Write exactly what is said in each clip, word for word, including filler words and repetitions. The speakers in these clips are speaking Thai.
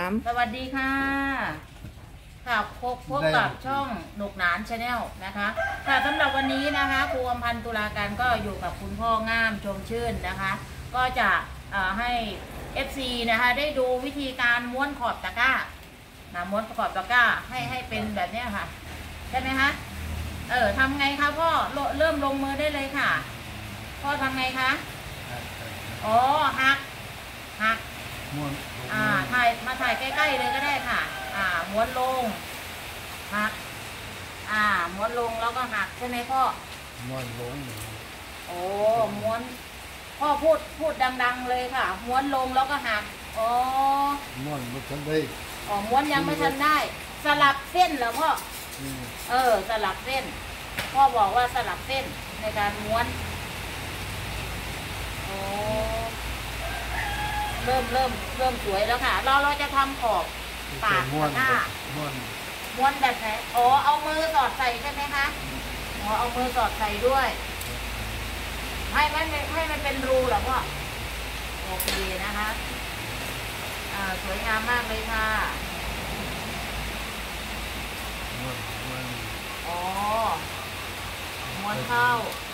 ามสวัสดีค่ะค่ะพบพบกับช่องหนุกหนานชาแนลนะคะค่ะสำหรับวันนี้นะคะครูอำพันธ์ตุลาการก็อยู่กับคุณพ่องามชมชื่นนะคะก็จะให้ เอฟ ซี นะคะได้ดูวิธีการม้วนขอบตะกร้านะม้วนขอบตะกร้าให้ให้เป็นแบบนี้ค่ะใช่ไหมคะเออทำไงคะพ่อเริ่มลงมือได้เลยค่ะพ่อทำไงคะอ๋อหักหักม้วนอ่าถ่ายมาถ่ายใกล้ๆเลยก็ได้ค่ะอ่าม้วนลงหักอ่าม้วนลงแล้วก็หักใช่ไหมพ่อม้วนลงโอ้ม้วนพ่อพูดพูดดังๆเลยค่ะม้วนลงแล้วก็หักอ๋อม้วนไม่ทันได้อ๋อม้วนยังไม่ทันได้สลับเส้นเหรอพ่อเออสลับเส้นพ่อบอกว่าสลับเส้นในการม้วนโอ้เริ่มเริ่มเริ่มสวยแล้วค่ะเราเราจะทำขอบปากหน้าม้วนม้วนแบบไหนอ๋อเอามือสอดใส่ใช่ไหมคะอ๋อเอามือสอดใส่ด้วยให้มันให้มันเป็นรูเหรอพ่อโอเคนะคะอ่าสวยงามมากเลยค่ะอ๋อม้วนเข้า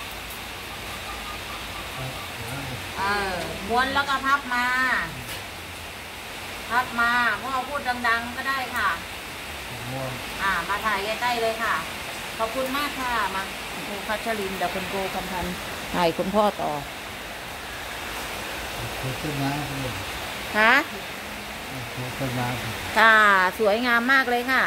เออม้วนแล้วก็พับมาพับมาพ่อพูดดังๆก็ได้ค่ะอ่ามาถ่ายใกล้ๆเลยค่ะขอบคุณมากค่ะมาคุณครูพัชรินเดี๋ยวคุณครูคำพันธ์ถ่ายคุณพ่อต่อค่ะค่ะสวยงามมากเลยค่ะ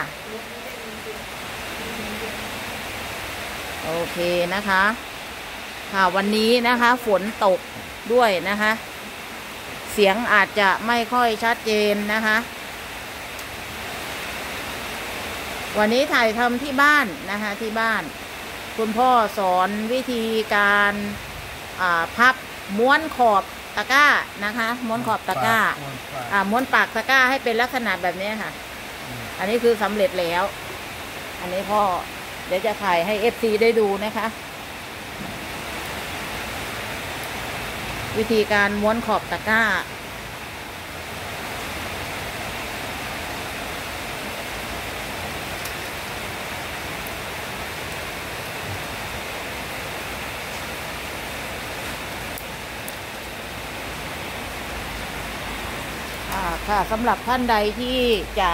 โอเคนะคะค่ะวันนี้นะคะฝนตกด้วยนะคะเสียงอาจจะไม่ค่อยชัดเจนนะคะวันนี้ถ่ายทำที่บ้านนะคะที่บ้านคุณพ่อสอนวิธีการพับม้วนขอบตะกร้านะคะม้วนขอบตะกร้าม้วนปากตะกร้าให้เป็นลักษณะแบบนี้ค่ะอันนี้คือสำเร็จแล้วอันนี้พ่อเดี๋ยวจะถ่ายให้ เอฟ ซี ได้ดูนะคะวิธีการม้วนขอบตะกร้าค่ะสำหรับท่านใดที่จะ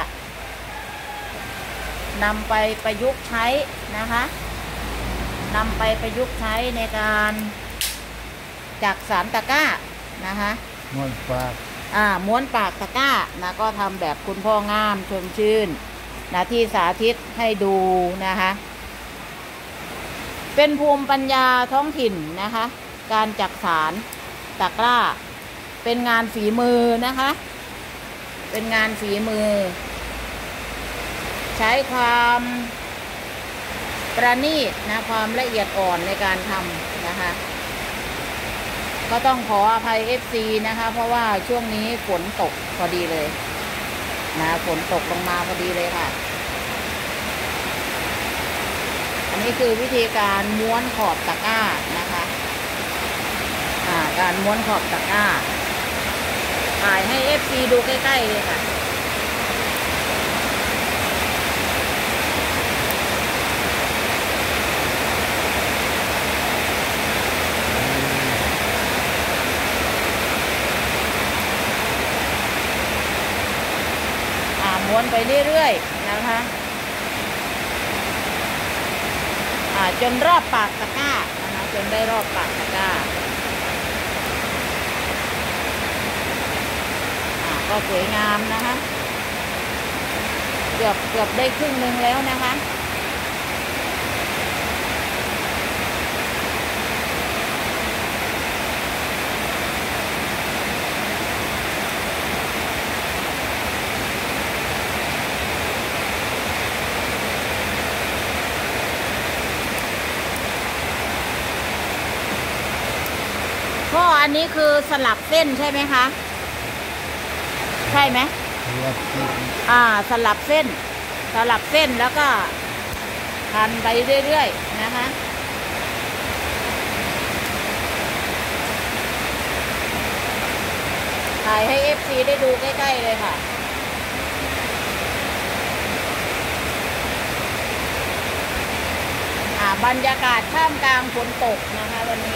นำไปประยุกต์ใช้นะคะนำไปประยุกต์ใช้ในการจักสานตะกร้านะคะม้วนปากอ่าม้วนปากตะกร้านะก็ทำแบบคุณพ่องามชมชื่นนะที่สาธิตให้ดูนะคะเป็นภูมิปัญญาท้องถิ่นนะคะการจักสานตะกร้าเป็นงานฝีมือนะคะเป็นงานฝีมือใช้ความประณีตนะความละเอียดอ่อนในการทำนะคะก็ต้องขออภัย เอฟ ซี นะคะเพราะว่าช่วงนี้ฝนตกพอดีเลยนะฝนตกลงมาพอดีเลยค่ะอันนี้คือวิธีการม้วนขอบตะกร้านะคะอ่าการม้วนขอบตะกร้าถ่ายให้ เอฟ ซี ดูใกล้ๆเลยค่ะม้วนไปเรื่อยๆนะคะอ่าจนรอบปากตะกร้านะคะจนได้รอบปากตะกร้าอ่าก็สวยงามนะคะเกือบเกือบได้ครึ่งหนึ่งแล้วนะคะพ่ออันนี้คือสลับเส้นใช่ไหมคะใช่ไหมอ่าสลับเส้นสลับเส้นแล้วก็พันไปเรื่อยๆนะคะถ่ายให้ เอฟ ซี ได้ดูใกล้ๆเลยค่ะบรรยากาศท่ามกลางฝนตกนะคะวันนี้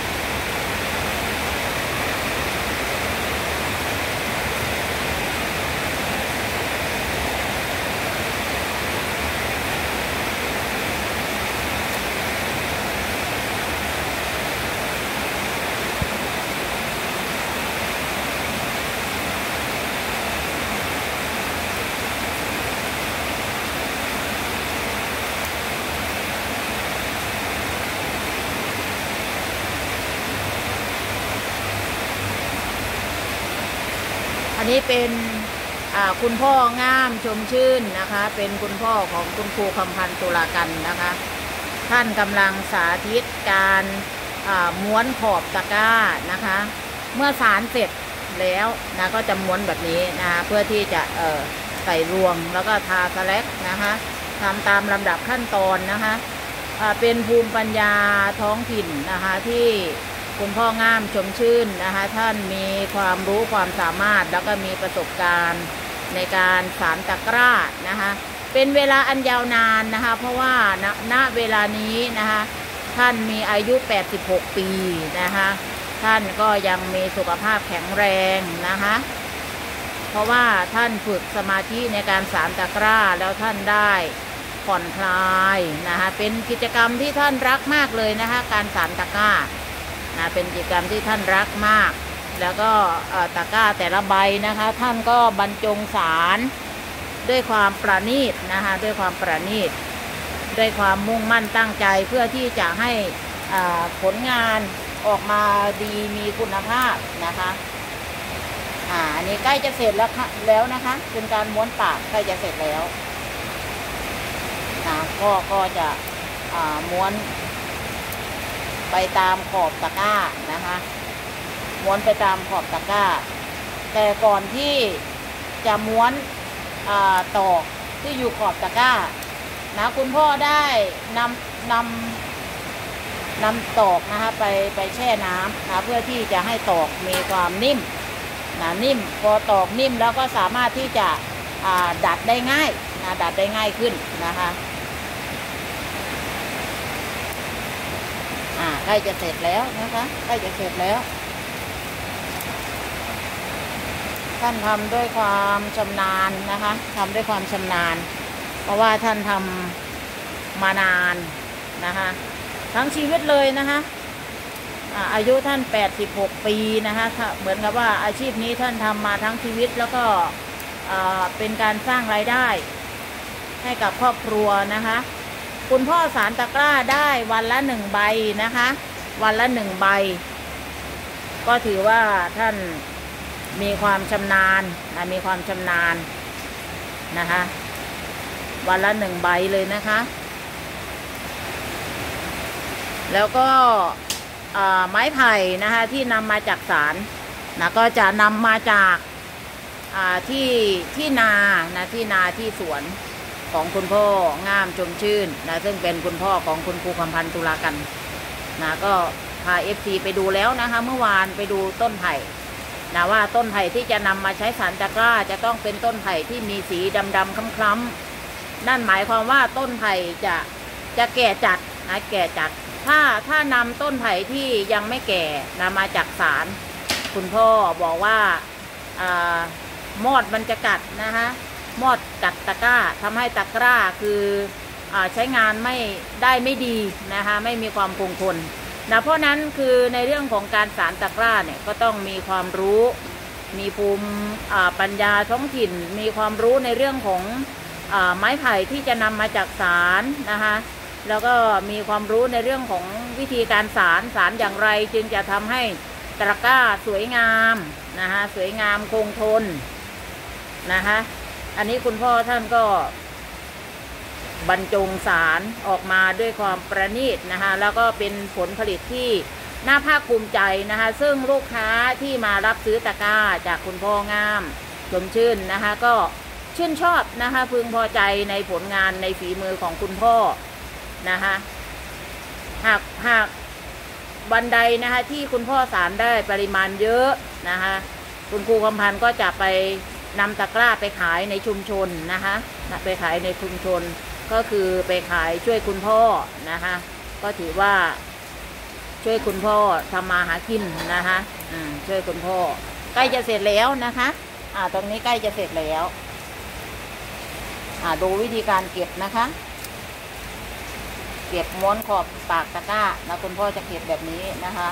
อันนี้เป็นคุณพ่องามชมชื่นนะคะเป็นคุณพ่อของคุณครูคำพันธ์ตุลากันนะคะท่านกำลังสาธิตการม้วนขอบตะกร้านะคะเมื่อสารเสร็จแล้วนะก็จะม้วนแบบนี้นะคะเพื่อที่จะใส่รวงแล้วก็ทาสแลกนะคะทำตามลำดับขั้นตอนนะคะเป็นภูมิปัญญาท้องถิ่นนะคะที่คุณพ่องามชมชื่นนะคะท่านมีความรู้ความสามารถแล้วก็มีประสบการณ์ในการสานตะกร้านะคะเป็นเวลาอันยาวนานนะคะเพราะว่าณณเวลานี้นะคะท่านมีอายุแปดสิบหกปีนะคะท่านก็ยังมีสุขภาพแข็งแรงนะคะเพราะว่าท่านฝึกสมาธิในการสานตะกร้าแล้วท่านได้ผ่อนคลายนะคะเป็นกิจกรรมที่ท่านรักมากเลยนะคะการสานตะกร้านะเป็นกิจกรรมที่ท่านรักมากแล้วก็ตะกร้าแต่ละใบนะคะท่านก็บรรจงสารด้วยความประณีตนะคะด้วยความประณีตด้วยความมุ่งมั่นตั้งใจเพื่อที่จะให้ผลงานออกมาดีมีคุณภาพนะคะอ่าอันนี้ใกล้จะเสร็จแล้วแล้วนะคะเป็นการม้วนปากใกล้จะเสร็จแล้วนะก็ก็จะม้วนไปตามขอบตะกร้านะคะม้วนไปตามขอบตะกร้าแต่ก่อนที่จะม้วนตอกที่อยู่ขอบตะกร้านะคุณพ่อได้นำนำนำตอกนะคะไปไปแช่น้ำนะเพื่อที่จะให้ตอกมีความนิ่มนะนิ่มพอตอกนิ่มแล้วก็สามารถที่จะดัดได้ง่ายนะดัดได้ง่ายขึ้นนะคะใกล้จะเสร็จแล้วนะคะใกล้จะเสร็จแล้วท่านทำด้วยความชำนาญนะคะทำด้วยความชำนาญเพราะว่าท่านทำมานานนะคะทั้งชีวิตเลยนะคะอายุท่านแปดสิบหกปีนะคะเหมือนกับว่าอาชีพนี้ท่านทำมาทั้งชีวิตแล้วก็เป็นการสร้างรายได้ให้กับครอบครัวนะคะคุณพ่อสานตะกร้าได้วันละหนึ่งใบนะคะวันละหนึ่งใบก็ถือว่าท่านมีความชำนาญนะมีความชำนาญนะคะวันละหนึ่งใบเลยนะคะแล้วก็ไม้ไผ่นะคะที่นำมาจากศาลนะก็จะนำมาจากที่ที่นานะที่นาที่สวนของคุณพ่องามชมชื่นนะซึ่งเป็นคุณพ่อของคุณครูคำพันธ์ตุลากันนะก็พาเอฟซีไปดูแล้วนะคะเมื่อวานไปดูต้นไผ่นะว่าต้นไผ่ที่จะนำมาใช้สานตะกร้าจะต้องเป็นต้นไผ่ที่มีสีดำๆคล้ำๆนั่นหมายความว่าต้นไผ่จะจะแก่จัดนะแก่จัดถ้าถ้านำต้นไผ่ที่ยังไม่แก่นำมาจากศาลคุณพ่อบอกว่าอ่ามอดมันจะกัดนะคะมอดกัดตะกร้าทำให้ตะกร้าคืออใช้งานไม่ได้ไม่ดีนะคะไม่มีความคงทนนะเพราะนั้นคือในเรื่องของการสานตะกร้าเนี่ยก็ต้องมีความรู้มีภูมิปัญญาท้องถิ่นมีความรู้ในเรื่องของไม้ไผ่ที่จะนำมาจากศาลนะคะแล้วก็มีความรู้ในเรื่องของวิธีการสานสานอย่างไรจึงจะทำให้ตะกร้าสวยงามนะคะสวยงามคงทนนะคะอันนี้คุณพ่อท่านก็บรรจงสารออกมาด้วยความประณีตนะคะแล้วก็เป็นผลผลิตที่น่าภาคภูมิใจนะคะซึ่งลูกค้าที่มารับซื้อตะกร้าจากคุณพ่องามชมชื่นนะคะก็ชื่นชอบนะคะพึงพอใจในผลงานในฝีมือของคุณพ่อนะคะหากหากวันใดนะคะที่คุณพ่อสารได้ปริมาณเยอะนะคะคุณครูคำพันธ์ก็จะไปนำตะกร้าไปขายในชุมชนนะคะไปขายในชุมชนก็คือไปขายช่วยคุณพ่อนะคะก็ถือว่าช่วยคุณพ่อทำมาหากินนะคะอืมช่วยคุณพ่อใกล้จะเสร็จแล้วนะคะอ่าตรงนี้ใกล้จะเสร็จแล้วอ่าดูวิธีการเก็บนะคะเก็บม้วนขอบปากตะกร้าแล้วคุณพ่อจะเก็บแบบนี้นะคะ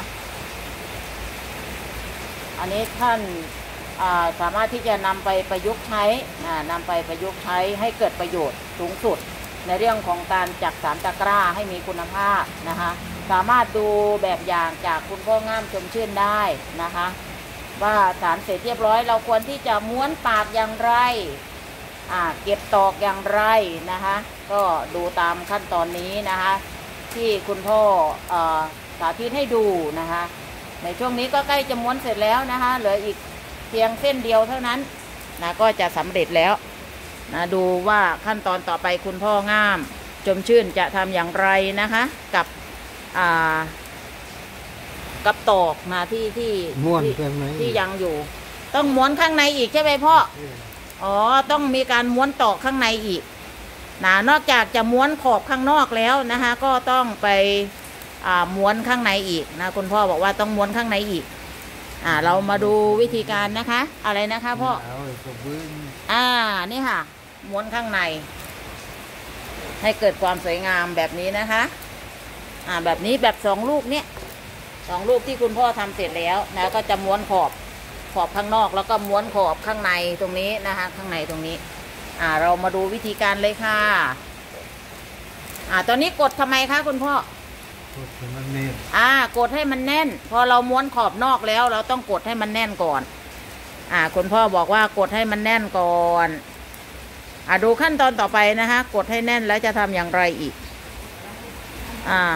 อันนี้ท่านสามารถที่จะนำไปประยุกต์ใช้นำไปประยุกต์ใช้ให้เกิดประโยชน์สูงสุดในเรื่องของการจักสารตะกร้าให้มีคุณภาพนะคะสามารถดูแบบอย่างจากคุณพ่องามชมชื่นได้นะคะว่าสารเสร็จเรียบร้อยเราควรที่จะม้วนปากอย่างไรอ่าเก็บตอกอย่างไรนะคะก็ดูตามขั้นตอนนี้นะคะที่คุณพ่อเอ่อสาธิตให้ดูนะคะในช่วงนี้ก็ใกล้จะม้วนเสร็จแล้วนะคะเหลืออีกเพียงเส้นเดียวเท่านั้นนะก็จะสำเร็จแล้วนะดูว่าขั้นตอนต่อไปคุณพ่องามชมชื่นจะทำอย่างไรนะคะกับอ่ากับตอกนะที่ที่ม้วนที่ยังอยู่ต้องม้วนข้างในอีกใช่ไหมพ่ออ๋อต้องมีการม้วนตอกข้างในอีกนะนอกจากจะม้วนขอบข้างนอกแล้วนะคะก็ต้องไปอ่าม้วนข้างในอีกนะคุณพ่อบอกว่าต้องม้วนข้างในอีกอ่าเรามาดูวิธีการนะคะอะไรนะคะพ่ออ่านี่ค่ะม้วนข้างในให้เกิดความสวยงามแบบนี้นะคะอ่าแบบนี้แบบสองลูกเนี้ยสองลูกที่คุณพ่อทำเสร็จแล้วนะก็จะม้วนขอบขอบข้างนอกแล้วก็ม้วนขอบข้างในตรงนี้นะคะข้างในตรงนี้อ่าเรามาดูวิธีการเลยค่ะอ่าตอนนี้กดทำไมคะคุณพ่อกดให้มันแน่นอ่ากดให้มันแน่นพอเราม้วนขอบนอกแล้วเราต้องกดให้มันแน่นก่อนอ่าคุณพ่อบอกว่ากดให้มันแน่นก่อนอ่าดูขั้นตอนต่อไปนะคะกดให้แน่นแล้วจะทำอย่างไรอีกอ่า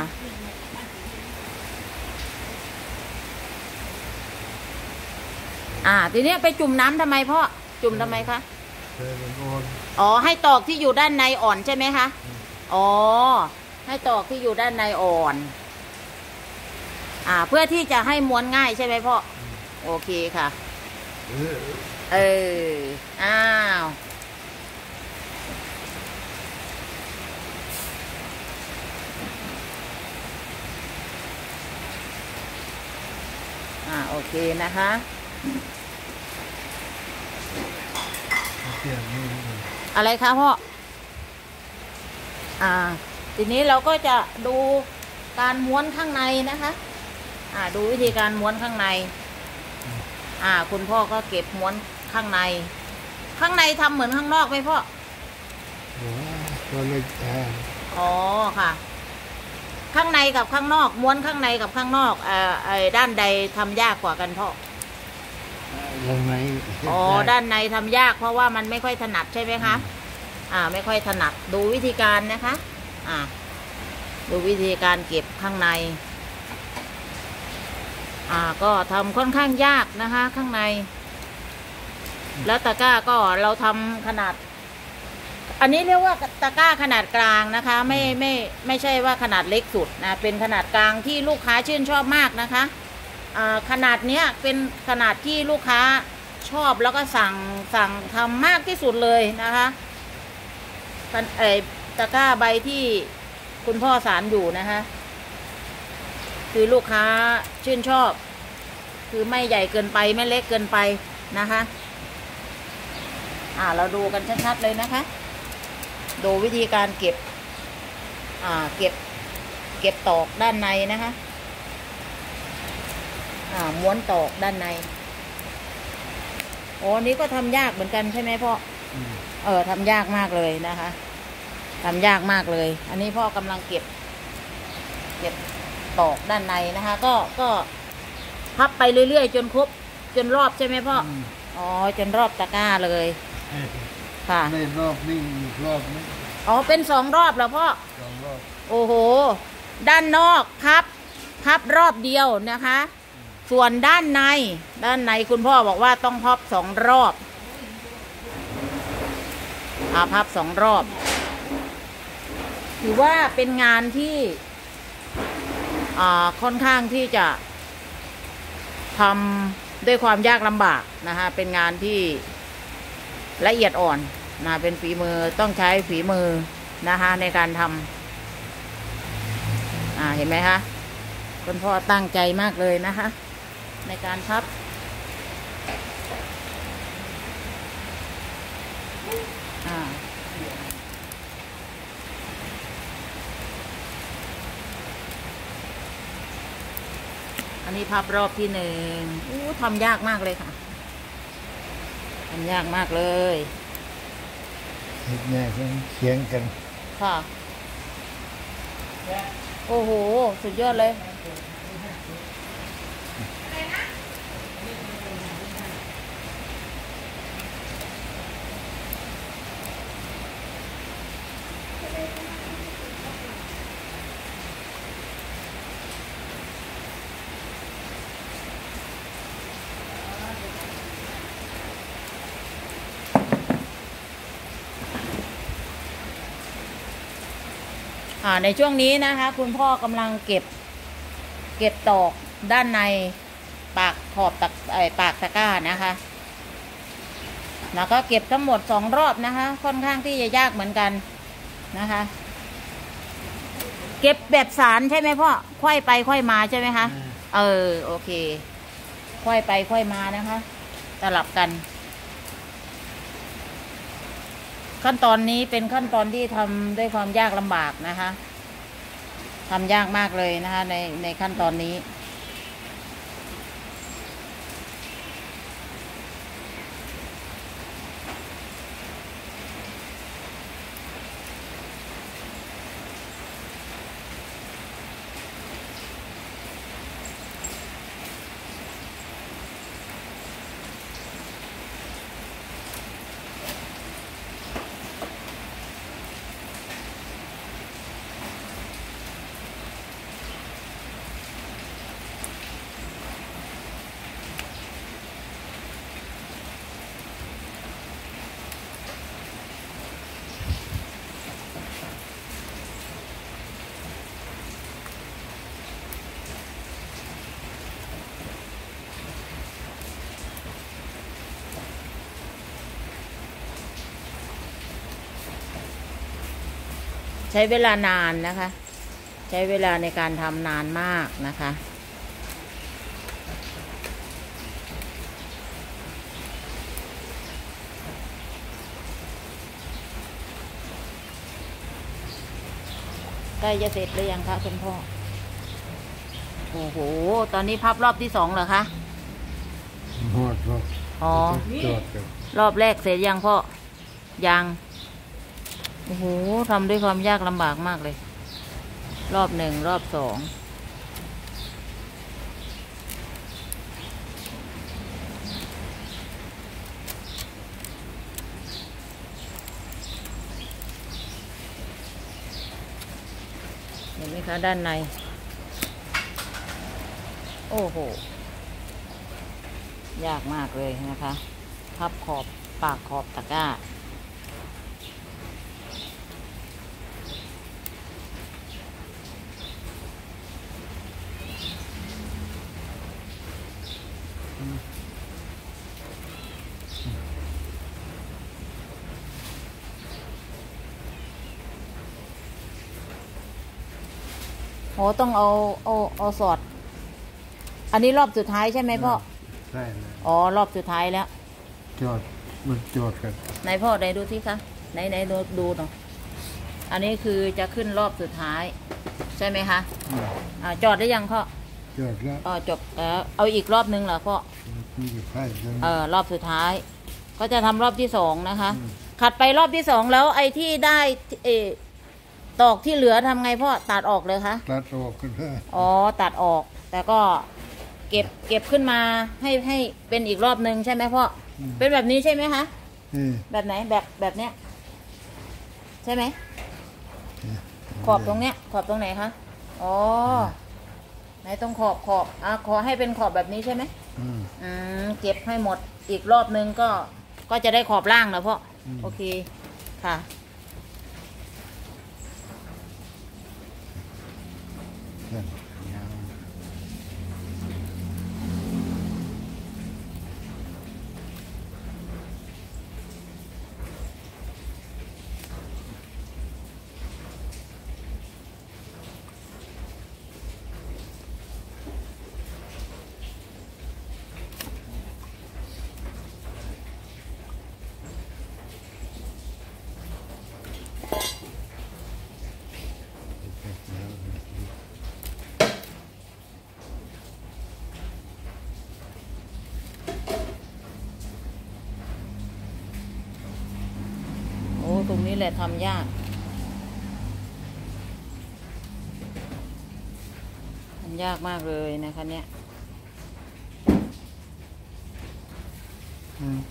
อ่าทีนี้ไปจุ่มน้ำทำไมพ่อจุ่มทำไมคะอ๋อให้ตอกที่อยู่ด้านในอ่อนใช่ไหมคะอ๋อให้ตอกที่อยู่ด้านในอ่อนอ่าเพื่อที่จะให้ม้วนง่ายใช่ไหมพ่อโอเคค่ะเอออ้าวอ่าโอเคนะคะอะไรคะพ่ออ่าทีนี้เราก็จะดูการม้วนข้างในนะคะอ่าดูวิธีการม้วนข้างในอ่าคุณพ่อก็เก็บม้วนข้างในข้างในทำเหมือนข้างนอกไหมพ่ออ๋อก็เลยอ๋อค่ะข้างในกับข้างนอกม้วนข้างในกับข้างนอกเอ่อไอ้ด้านใดทำยากกว่ากันพ่อด้านในอ๋อด้านในทำยากเพราะว่ามันไม่ค่อยถนัดใช่ไหมคะอ่าไม่ค่อยถนัดดูวิธีการนะคะอ่าดูวิธีการเก็บข้างในอ่าก็ทำค่อนข้างยากนะคะข้างในแล้วตะกร้าก็เราทำขนาดอันนี้เรียกว่าตะกร้าขนาดกลางนะคะไม่ไม่ไม่ใช่ว่าขนาดเล็กสุดนะเป็นขนาดกลางที่ลูกค้าชื่นชอบมากนะคะอ่าขนาดเนี้ยเป็นขนาดที่ลูกค้าชอบแล้วก็สั่งสั่งทำมากที่สุดเลยนะคะไอตะกร้าใบที่คุณพ่อสารอยู่นะคะคือลูกค้าชื่นชอบคือไม่ใหญ่เกินไปไม่เล็กเกินไปนะคะอ่าเราดูกันชัดๆเลยนะคะดูวิธีการเก็บอ่าเก็บเก็บตอกด้านในนะคะอ่าม้วนตอกด้านในโอ้นี้ก็ทำยากเหมือนกันใช่ไหมพ่อเออทำยากมากเลยนะคะทำยากมากเลยอันนี้พ่อกำลังเก็บเก็บตอกด้านในนะคะก็ก็พับไปเรื่อยๆจนครบจนรอบใช่ไหมพ่ออ๋อจนรอบตะกร้าเลยค่ะในรอบนี้อีกรอบนี้อ๋อเป็นสองรอบแล้วพ่อสองรอบโอ้โหด้านนอกพับพับรอบเดียวนะคะส่วนด้านในด้านในคุณพ่อบอกว่าต้องพับสองรอบอ่าพับสองรอบถือว่าเป็นงานที่อ่าค่อนข้างที่จะทำด้วยความยากลำบากนะคะเป็นงานที่ละเอียดอ่อนนะเป็นฝีมือต้องใช้ฝีมือนะคะในการทำอ่าเห็นไหมคะคุณพ่อตั้งใจมากเลยนะคะในการพับอ่าอันนี้พับรอบที่หนึ่งอู้ทำยากมากเลยค่ะทำยากมากเลยเห็ดแม่ก็เคียงกันค่ะโอ้โหสุดยอดเลยในช่วงนี้นะคะคุณพ่อกำลังเก็บเก็บตอกด้านในปากขอบตะไอปากตะกร้านะคะแล้วก็เก็บทั้งหมดสองรอบนะคะค่อนข้างที่จะยากเหมือนกันนะคะเก็บแบบสารใช่ไหมพ่อค่อยไปค่อยมาใช่ไหมคะเออโอเคค่อยไปค่อยมานะคะสลับกันขั้นตอนนี้เป็นขั้นตอนที่ทำด้วยความยากลำบากนะคะทำยากมากเลยนะคะในในขั้นตอนนี้ใช้เวลานานนะคะใช้เวลาในการทำนานมากนะคะใกล้จะเสร็จหรือยังคะคุณพ่อโอ้โหตอนนี้พับรอบที่สองเหรอคะหอดรอบอ๋อรอบแรกเสร็จยังพ่อยังโอ้โหทำด้วยความยากลำบากมากเลยรอบหนึ่งรอบสองเห็นไหมคะด้านในโอ้โหยากมากเลยนะคะพับขอบปากขอบตะกร้าโหต้องเอาเอาเอาสอดอันนี้รอบสุดท้ายใช่ไหมพ่อใช่เลยอ๋อรอบสุดท้ายแล้วจอดมันจอดกันไหนพ่อไหนดูที่คะไหนไหนดูดูหน่อยอันนี้คือจะขึ้นรอบสุดท้ายใช่ไหมคะอ่าจอดได้ยังพ่อจอดแล้วอ๋อจบแล้วเอาอีกรอบนึงเหรอพ่อเออรอบสุดท้ายก็จะทำรอบที่สองนะคะขัดไปรอบที่สองแล้วไอ้ที่ได้เอตอกที่เหลือทำไงพ่อตัดออกเลยคะตัดออกกันได้อ๋อตัดออกแต่ก็เก็บเก็บขึ้นมาให้ให้เป็นอีกรอบนึงใช่ไหมพ่อเป็นแบบนี้ใช่ไหมคะแบบไหนแบบแบบเนี้ยใช่ไหมขอบตรงเนี้ยขอบตรงไหนคะอ๋อไหนตรงขอบขอบอ่ะขอให้เป็นขอบแบบนี้ใช่ไหมอืมเก็บให้หมดอีกรอบนึงก็ก็จะได้ขอบล่างนะพ่อโอเคค่ะอตรงนี้แหละทำยากทำยากมากเลยนะคะเนี่ยอืม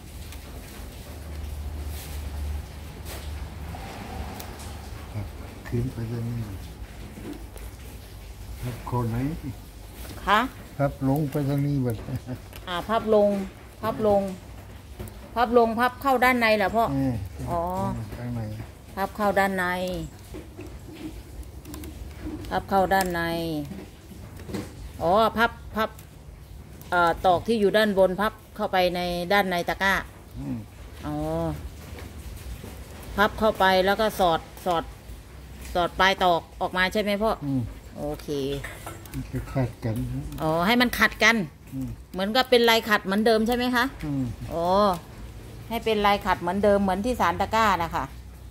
ครับขึ้นไปทางนี้ครับคนไหนคะครับลงไปทางนี้บัดอ่าพับลงพับลง พับลงพับเข้าด้านในเหรอพ่อเอออ๋อข้างในพับเข้าด้านใน พับเข้าด้านใน อ๋อ พับ พับเอ่อตอกที่อยู่ด้านบนพับเข้าไปในด้านในตะกร้าอืมอ๋อ พับเข้าไปแล้วก็สอด สอด สอดปลายตอกออกมาใช่ไหมพ่ออืมโอเคมันจะขาดกันอ๋อ ให้มันขัดกันอืมเหมือนกับเป็นลายขัดเหมือนเดิมใช่ไหมคะอืมอ๋อ ให้เป็นลายขัดเหมือนเดิมเหมือนที่สารตะกร้านะคะ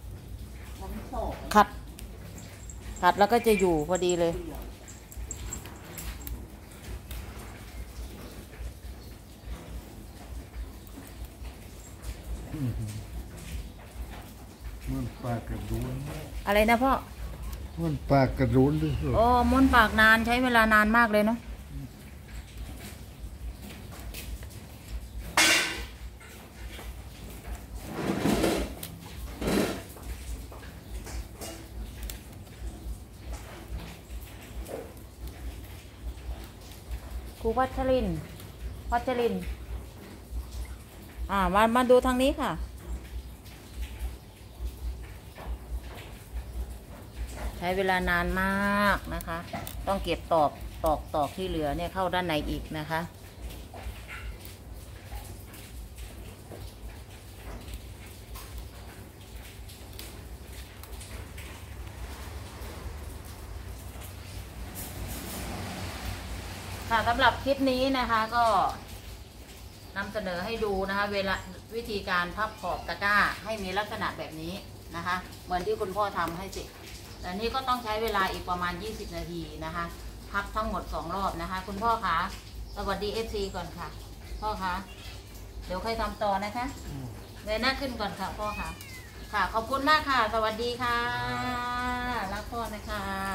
ขัด ขัดแล้วก็จะอยู่พอดีเลยมันปากกระโดนอะไรนะพ่อมันปากกระโดนด้วยโอ้ม้วนปากนานใช้เวลานานมากเลยเนาะครูพัชรินทร์พัชรินทร์อ่ามามาดูทางนี้ค่ะ ใช้เวลานานมากนะคะ ต้องเก็บตอกตอกตอกที่เหลือเนี่ยเข้าด้านในอีกนะคะ ค่ะสำหรับคลิปนี้นะคะก็นำเสนอให้ดูนะคะเวลาวิธีการพับขอบตะกร้าให้มีลักษณะแบบนี้นะคะ เหมือนที่คุณพ่อทำให้เสร็จแต่นี่ก็ต้องใช้เวลาอีกประมาณยี่สิบนาทีนะคะ พับทั้งหมดสองรอบนะคะ คุณพ่อคะสวัสดีเอฟซีก่อนค่ะพ่อคะเดี๋ยวค่อยทำต่อนะคะเงยหน้าขึ้นก่อนค่ะพ่อค่ะค่ะขอบคุณมากค่ะ สวัสดีค่ะรักพ่อนะคะ